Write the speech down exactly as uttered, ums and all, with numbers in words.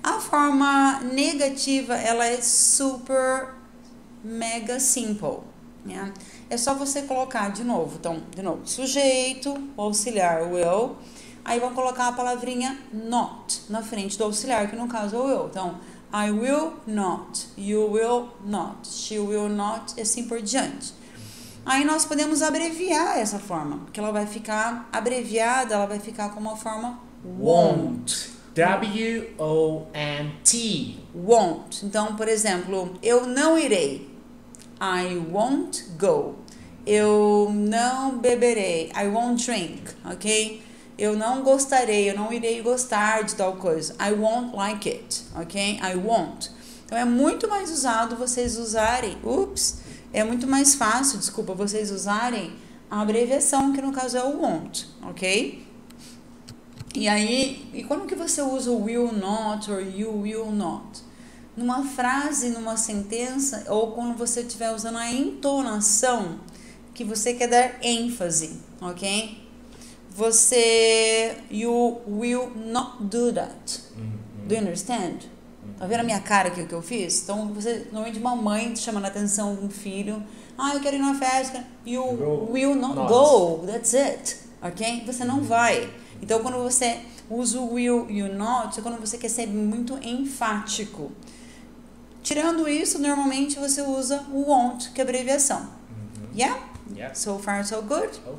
A forma negativa, ela é super mega simple, né? É só você colocar de novo, então, de novo, sujeito, auxiliar, will, aí vão colocar a palavrinha not na frente do auxiliar, que no caso é o will. Então, I will not, you will not, she will not, e assim por diante. Aí nós podemos abreviar essa forma, porque ela vai ficar abreviada, ela vai ficar com uma forma won't. W O N T. Won't. Então, por exemplo, eu não irei. I won't go. Eu não beberei. I won't drink, ok? Eu não gostarei, eu não irei gostar de tal coisa. I won't like it, ok? I won't. Então, é muito mais usado vocês usarem, ups, é muito mais fácil, desculpa, vocês usarem a abreviação, que no caso é o won't, ok? E aí, e quando que você usa o will not or you will not? Numa frase, numa sentença, ou quando você estiver usando a entonação que você quer dar ênfase, ok? Você, you will not do that. Mm-hmm. Do you understand? Mm-hmm. Tá vendo a minha cara aqui, o que eu fiz? Então, você, normalmente uma mãe chamando a atenção de um filho, ah, eu quero ir numa festa, you Go. will not, not go, that's it, ok? Você não vai. Então, quando você usa o will, you not, é quando você quer ser muito enfático. Tirando isso, normalmente você usa o won't, que é abreviação. Mm-hmm. Yeah? Yeah. So far, so good? Okay.